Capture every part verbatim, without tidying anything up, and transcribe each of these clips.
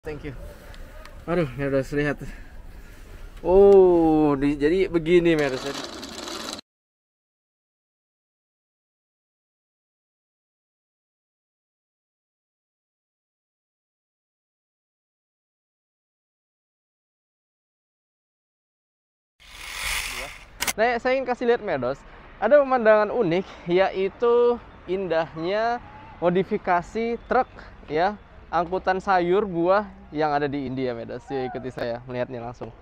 Thank you. Aduh, ya udah lihat. Oh, di, jadi begini Meres. Nah, saya ingin kasih lihat Medos. Ada pemandangan unik, yaitu indahnya modifikasi truk ya, angkutan sayur buah yang ada di India Medos. Ya, ikuti saya melihatnya langsung.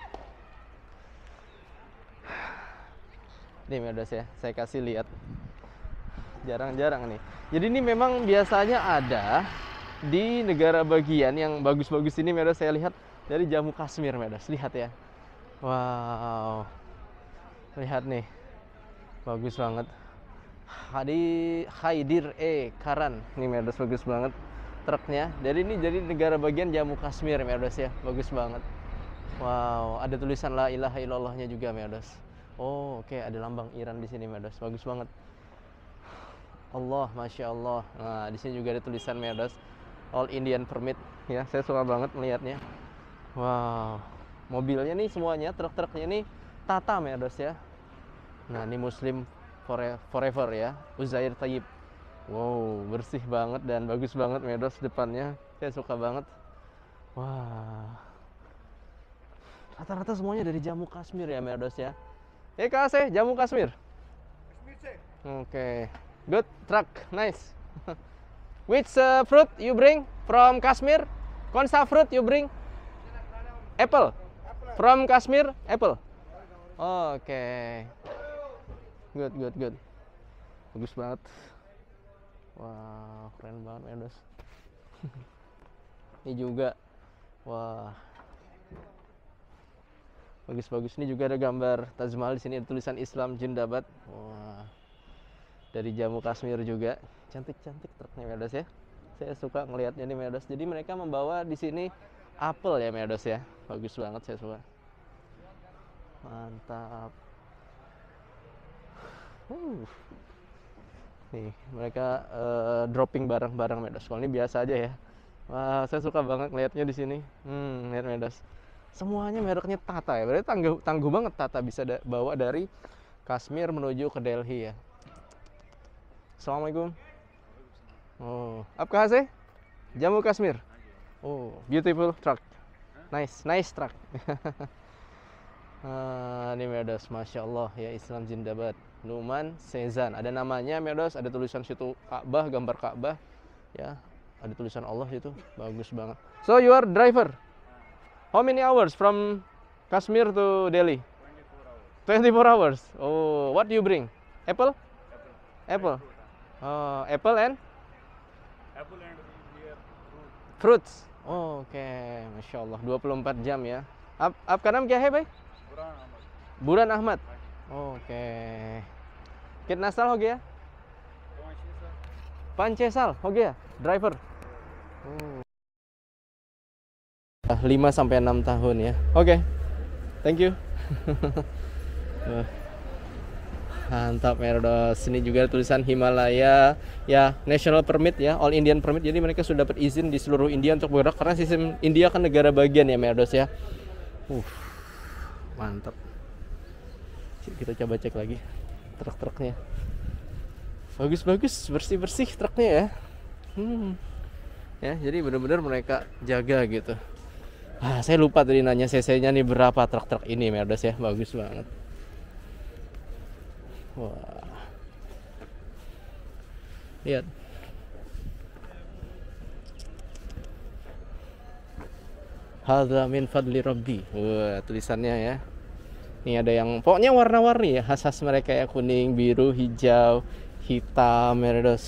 Nih Medos ya, saya kasih lihat. Jarang-jarang nih. Jadi ini memang biasanya ada di negara bagian yang bagus-bagus ini Medos. Saya lihat dari Jammu Kashmir Medos. Lihat ya. Wow. Lihat nih. Bagus banget. Hadi Haidir E Karan. Nih Medos, bagus banget truknya. Jadi ini jadi negara bagian Jammu Kashmir Medos ya. Bagus banget. Wow, ada tulisan la ilaha illallahnya juga Medos. Oh, oke, okay. Ada lambang Iran di sini Medos. Bagus banget. Allah, masya Allah. Nah, di sini juga ada tulisan Medos, All Indian Permit. Ya, saya suka banget melihatnya. Wow, mobilnya nih semuanya, truk-truknya nih Tata Medos ya. Nah, ini Muslim Forever ya, Uzair Tayyib. Wow, bersih banget dan bagus banget Medos depannya. Saya suka banget. Wah, rata-rata semuanya dari Jammu Kashmir ya Medos ya. Eh, Kak Aseh, Jammu Kashmir. Oke. Okay. Good truck, nice. Which uh, fruit you bring from Kashmir? Konsa fruit you bring? Apple. From Kashmir, apple. Oh, oke. Okay. Good, good, good. Bagus banget. Wah, keren banget Medos. Ini juga. Wah. Bagus-bagus. Ini juga ada gambar Taj Mahal, di sini ada tulisan Islam Jindabad. Wah. Dari Jammu Kashmir juga. Cantik-cantik truknya Medos ya. Saya suka ngelihatnya nih Medos. Jadi mereka membawa di sini apel ya Medos ya. Bagus banget, saya suka. Mantap. Uh. Nih, mereka uh, dropping barang-barang Medos. Kalau ini biasa aja ya. Wah, saya suka banget ngelihatnya di sini. Hmm, lihat Medos. Semuanya mereknya Tata ya. Berarti tangguh, tangguh banget Tata bisa da bawa dari Kashmir menuju ke Delhi ya. Assalamualaikum. Oh, apa sih? Jammu Kashmir. Oh, beautiful truck. Nice, nice truck. Ah, ini Medos, masya Allah ya, Islam Jindabad. Numan Sezan, ada namanya Medos, ada tulisan situ Ka'bah, gambar Ka'bah, ya, ada tulisan Allah itu, bagus banget. So you are driver? How many hours from Kashmir to Delhi? twenty-four hours. Oh, what do you bring? Apple? Apple. Oh, apple and? Apple and here fruit. Fruits. Oh, oke, okay. Masya Allah, dua puluh empat jam ya. Ap, ap ka naam kya hai bhai? Buran Ahmad. Buran Ahmad. Oh, oke. Okay. Kitna saal ho gaya? Panche saal ho gaya, driver. Oh. lima sampai enam tahun ya. Oke. Okay. Thank you. Mantap Medos. Ini juga tulisan Himalaya ya, national permit ya, all Indian permit. Jadi mereka sudah dapat izin di seluruh India untuk bergerak karena sistem India kan negara bagian ya Medos ya. Uh. Mantap. Kita coba cek lagi truk-truknya. Bagus-bagus, bersih-bersih truknya ya. Hmm. Ya, jadi benar-benar mereka jaga gitu. Ah, saya lupa tadi nanya cc-nya nih berapa truk-truk ini Medos ya. Bagus banget. Wah. Lihat. Hadza min fadli rabbi. Wah, tulisannya ya. Ini ada yang pokoknya warna-warni ya, khas-khas mereka ya, kuning, biru, hijau, hitam Medos.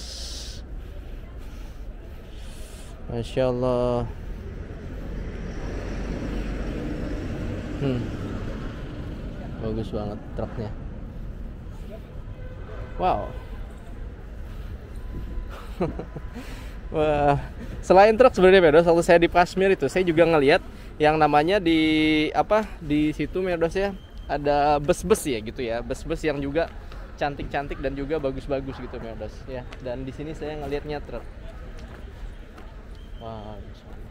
Masya Allah. Hmm. Bagus banget truknya. Wow. Wah, selain truk sebenarnya Medos, waktu saya di Kashmir itu saya juga ngelihat yang namanya di apa di situ Medos ya, ada bus-bus ya gitu ya, bus-bus yang juga cantik-cantik dan juga bagus-bagus gitu Medos ya. Dan di sini saya ngelihatnya truk. Wah,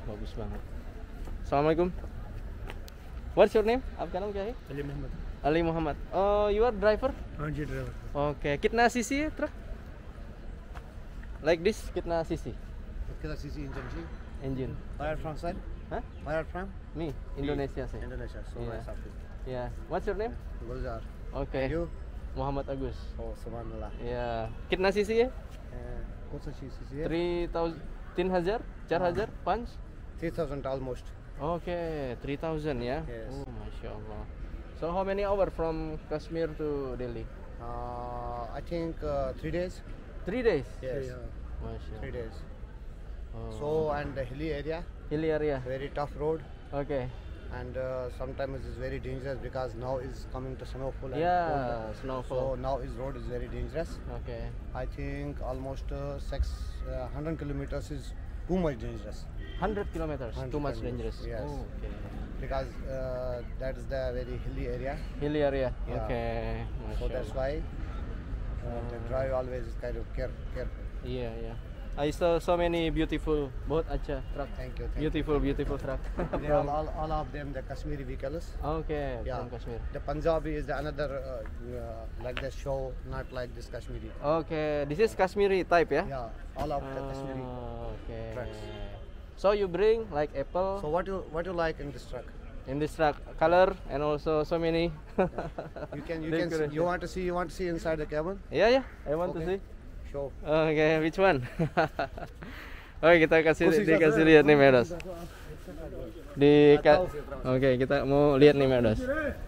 bagus banget. Assalamualaikum. What's your name? आपका नाम क्या है? Ali Muhammad. Ali Muhammad. Oh, you are driver? हाँ जी driver. Okay. कितना CC है truck? Like this, कितना CC? Kita sisi engine sih. Engine. Where from sir? Huh? Where from? Me, Indonesia से. Indonesia. So Yeah. nice of you. Yeah. What's your name? Gulzar. Okay. You? Muhammad Agus. Oh subhanallah. Yeah. कितना CC है? Uh, कौन सा चीज sisi है? Three thousand, तीन हजार, चार हजार, पाँच. three thousand almost. Okay, three thousand ya. Yes. Oh, masya Allah. So how many hours from Kashmir to Delhi? Uh, I think uh, three days. Three days. Yes. Masya Three days. Oh. So and the hilly area, hilly area. very tough road, Okay. and uh, sometimes it's very dangerous because now is coming to snowfall. and Yeah, cold. So snowfall. now his road is very dangerous. Okay. I think almost uh, six uh, hundred kilometers is too much dangerous. Hundred kilometers. one hundred Too much kilometers, dangerous. yes. Oh, okay. Because uh, that is the very hilly area, Hilly area. Yeah. Okay. so Masya that's Allah. why uh, the drive always is kind of care, careful. Yeah, yeah. I saw so many beautiful boat acha truck. Thank you. Thank Beautiful, beautiful truck. you. They are all, all of them the Kashmiri vehicles. Okay, Yeah. from Kashmir. The Punjabi is the another uh, uh, like the show, not like this Kashmiri. Okay, this is Kashmiri type ya? Yeah, all of the Kashmiri. Oh, okay. trucks. So you bring like apple So what you what you like in this truck? in this truck, color and also so many. You can you can see, you want to see you want to see inside the cabin? Yeah, yeah. I want to Okay. see. Show. Okay, which one? Oke, kita kasih Posisi dikasih satu. lihat nih Medos. Di Oke, kita mau lihat nih Medos.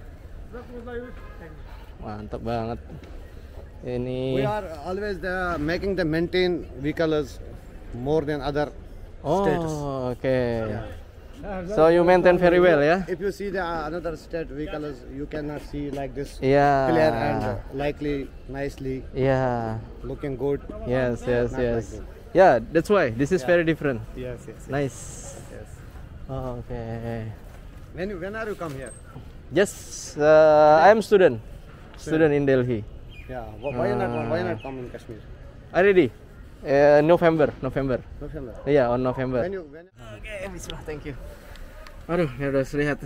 Mantap banget. Ini We are always the making the maintain vehicles more than other Oh, states. oke. So you maintain very well ya? If you see the uh, another state vehicles, you cannot see like this Iya. clear and uh, likely, nicely, Iya. looking good. Yes, yes, Not yes. like this. Yeah, that's why this is very different. Yes, yes. Nice. yes. Oh, okay. When you- when are you come here? Just uh, I'm student. Student in Delhi. Yeah. Wh- Why not why Ah. not come in Kashmir? Already. Uh, November, November. November. Iya, on November. When you when Oke, bismillah, thank you. Aduh, Meros lihat.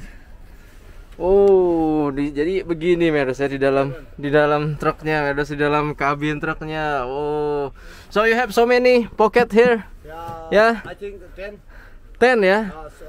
Oh, di, jadi begini Meros ya di dalam di dalam truknya, Meros di dalam kabin truknya. Oh, so you have so many pocket here? yeah, Yeah. I think ten. Ten ya? Uh, so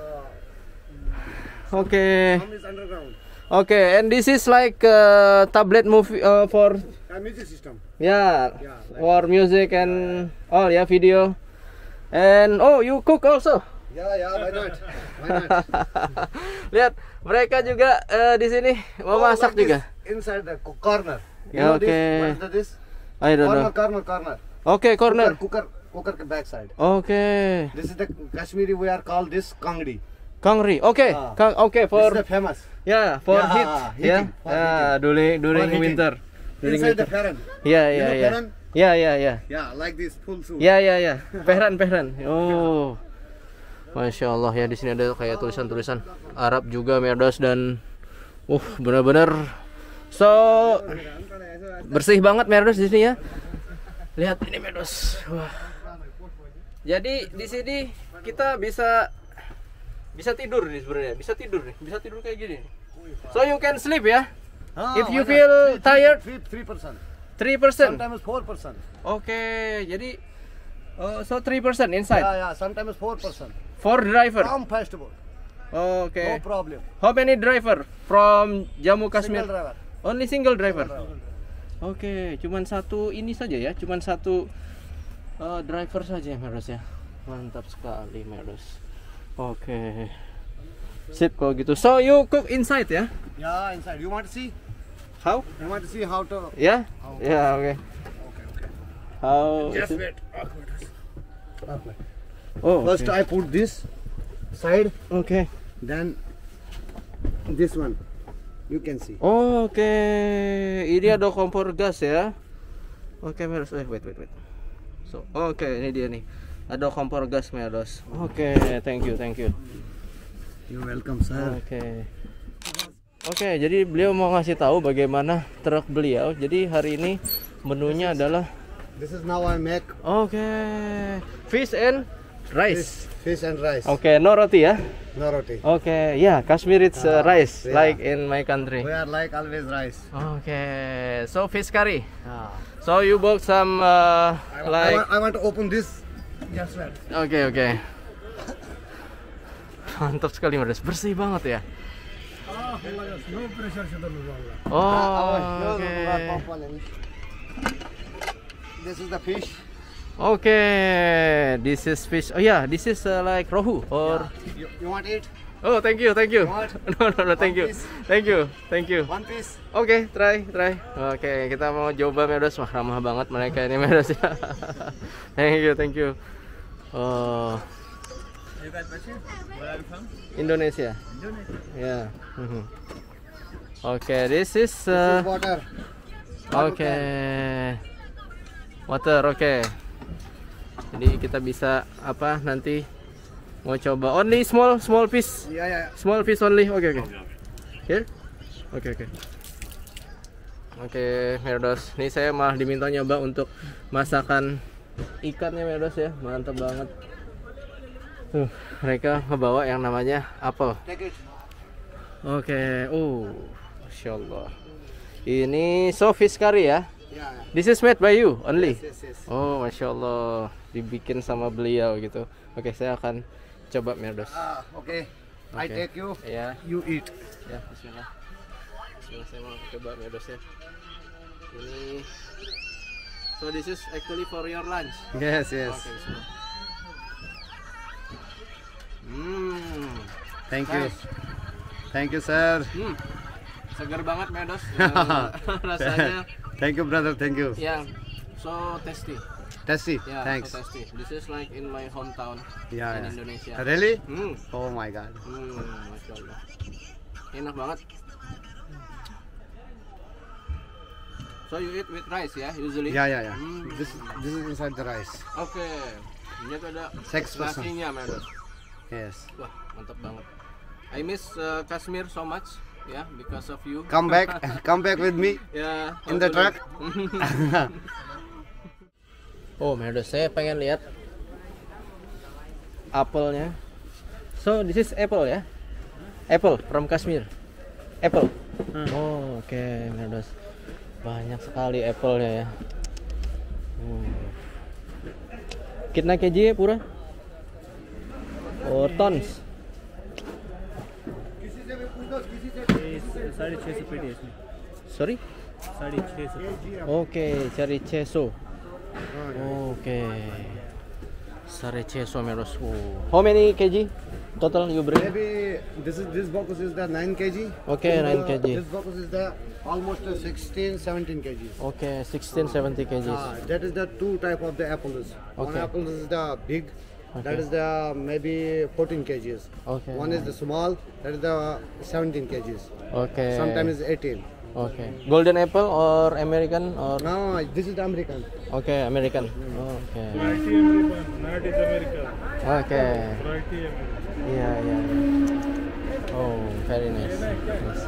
Oke, some is underground. oke. And this is like uh, tablet movie uh, for Uh, music system. yeah, Yeah, like- for music and all ya video. And oh, you cook also? Yeah, yeah. Why not? Why not? Lihat, mereka juga eh, di sini mau Oh, masak like juga. this, inside the co- corner. You Yeah, know this? okay. What is the this? I don't Corner, know. corner, corner. Oke, corner. Cooker, cooker, cooker backside. Oke. This is the Kashmiri. We are called this kangdi. Kangri. Oke. Ah. Kang oke This for is the famous. ya, for Yeah, heat. heating, Ya. for Ah, heating. during during For heating. winter. During Inside the winter. parent. Ya, You ya, know ya. parent? Ya, ya, ya. Yeah, like this full suit. Ya, ya, ya. Pehran, pehran. Oh. Masya Allah ya, di sini ada kayak tulisan-tulisan Arab juga Merdos dan uh benar-benar so bersih banget Merdos di sini ya. Lihat ini Merdos. Wah. Jadi di sini kita bisa bisa tidur nih sebenarnya, bisa tidur nih, bisa tidur kayak gini. So you can sleep ya. Ah, If you why not? feel Three- tired, three three percent. three percent. Sometimes four percent. Oke, jadi uh, so three percent inside Yeah, yeah. Sometimes four percent. for driver. Come festival. Oke. No problem. How many driver from Jammu Kashmir? Single driver. Only single driver. Single driver. Oke, cuman satu ini saja ya, cuman satu uh, driver saja Meros ya. Mantap sekali Meros. Oke. Sip kalau gitu. So you cook inside ya? Yeah, inside. You want to see? How? You want to see how to? Ya? Ya, oke. Okay, okay. How? Just is it? wait. Okay. Oh, First oke. I put this side, Oke. then this one. You can see. Oke. Ini ada kompor gas ya. Oke, Meros. Eh, wait, wait, wait. So, oke, ini dia nih. Ada kompor gas Meros. Oke, thank you, thank you. You're welcome, sir. Oke. Oke, jadi beliau mau ngasih tahu bagaimana truk beliau. Jadi hari ini menunya adalah This is now I make oke, fish and rice. Fish, fish and rice. Okay, no roti ya? No roti. Okay, yeah, Kashmir it's uh, Ah, rice yeah. like in my country. We are like always rice. Okay, so fish curry. Ah. So you bought some uh, I, I, like. want, I want to open this. Yes, sir. Oke oke. Mantap sekali Mas, bersih banget ya. No pressure should Oh, oke. This is the fish. Oke, this is fish. Oh yeah, this is uh, like rohu or. You, you want it? Oh, thank you, thank you. What? No, no, no, thank you, One piece. thank you, thank you. One piece. Oke, try, try. Oke, kita mau coba Medos. Wah, ramah banget mereka ini Medos ya. Thank you, thank you. Oh, You guys Bashir? Where are you from? Indonesia. Indonesia. Ya. Mhm. Oke, this is. This Uh, is water. Oke. Water, oke. Jadi kita bisa apa nanti mau coba only small small piece. Yeah, yeah. Small piece only. Oke, oke. Here? Oke, oke. Oke, Merdos. Ini saya malah diminta nyoba untuk masakan ikannya Merdos ya. Mantap banget. Tuh, mereka ngebawa yang namanya apel. Take it. Oke. Oh, Masya Allah. Ini so fish curry ya. Yeah, yeah. This is made by you only. Yes, yes, yes. Oh, Masya Allah, dibikin sama beliau gitu. Oke, saya akan coba Merdos. Ah, okay. I Oke. take you. Ya, You eat. ya, Bismillah. Bismillah, saya mau coba Merdos ya. Ini, so this is actually for your lunch. Yes, yes. Oke, Bismillah. Hmm, Thank you. nice. Thank you, sir. Hmm, segar banget Merdos. Eh, rasanya, Thank you, brother. Thank you. ya, so tasty. Tasty. Ya, Thanks. so tasty. This is like in my hometown Yeah, in yeah. Indonesia. Really? Hmm. Oh my God. Hmm, Masya Allah. Enak banget. So you eat with rice ya, usually? Yeah, yeah, yeah. Hmm. This this is inside the rice. Oke. Ini tuh ada Six percent. nasinya, Merdos. Yes. Wah, mantap banget. I miss uh, Kashmir so much, ya, yeah, because of you. Come back. Come back with me. Ya. In the hopefully. truck. Oh, Merdos, saya pengen lihat apelnya. So this is apple ya? Apple from Kashmir. Apple. Oh, oke, okay, Merdos. Banyak sekali apple-nya ya. Hmm. Kitna kg है पूरा? और tons? साढ़े छः सौ पेटी है इसमें Sorry? साढ़े छः सौ Oke, cari ceso. Oke. Sare ceso Merdos. Oh. How many kg total you bring? Maybe this is this box is the nine kg. Okay, And, nine uh, kg. This box is the almost uh, sixteen, seventeen kgs. Okay, sixteen, seventy kgs. Ah, that is the two type of the apples. One Okay. apple is the big. That Okay. is the maybe fourteen kgs. Okay. One is the small. That is the seventeen kgs. Okay. Sometimes it's eighteen. Okay. Golden apple or American or? No, this is the American. Okay, American. Okay. Variety American, not is America. Okay. Variety American. Iya, iya. Oh, very nice. Nice.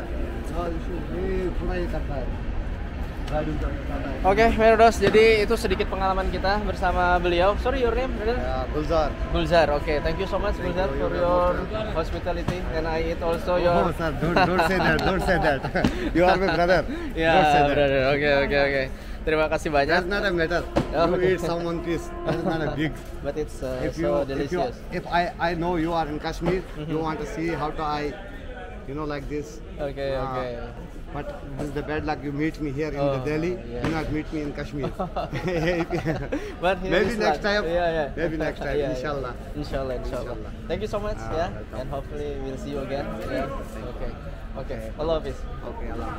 Oke, Merdos. Jadi itu sedikit pengalaman kita bersama beliau. Sorry, your name? brother? Uh, Gulzar. Gulzar. Oke, thank you so much, Gulzar, for your hospitality. And I eat also your. Oh, sir, don't, don't say that. Don't say that. You are my brother. Ya, Don't say that. brother. Oke, oke, oke. Terima kasih banyak. That's not a matter. Oh, You okay. eat someone piece. That's not a big. But it's uh, If you, so if you, delicious. if I, I know you are in Kashmir, Mm-hmm. you want to see how to I, you know, like this. Oke, Ah, oke. But this is the bad luck. You meet me here in Oh, the Delhi. yeah. You not meet me in Kashmir. But here Maybe is next luck. time. Yeah, yeah. Maybe next time. Yeah, yeah. Inshallah. Inshallah, inshallah. Inshallah. Thank you so much, Ah, ya. welcome. And hopefully we'll see you again. Yeah. Oke, oke. Allah Hafiz. Okay, Allah.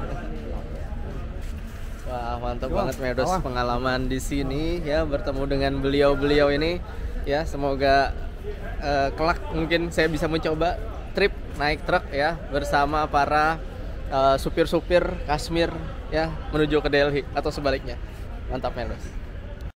Wah, mantap Wah, banget Merdos wah. pengalaman di sini ya, bertemu dengan beliau-beliau ini ya. Semoga eh, kelak mungkin saya bisa mencoba trip naik truk ya bersama para eh, supir-supir Kashmir ya menuju ke Delhi atau sebaliknya. Mantap Merdos.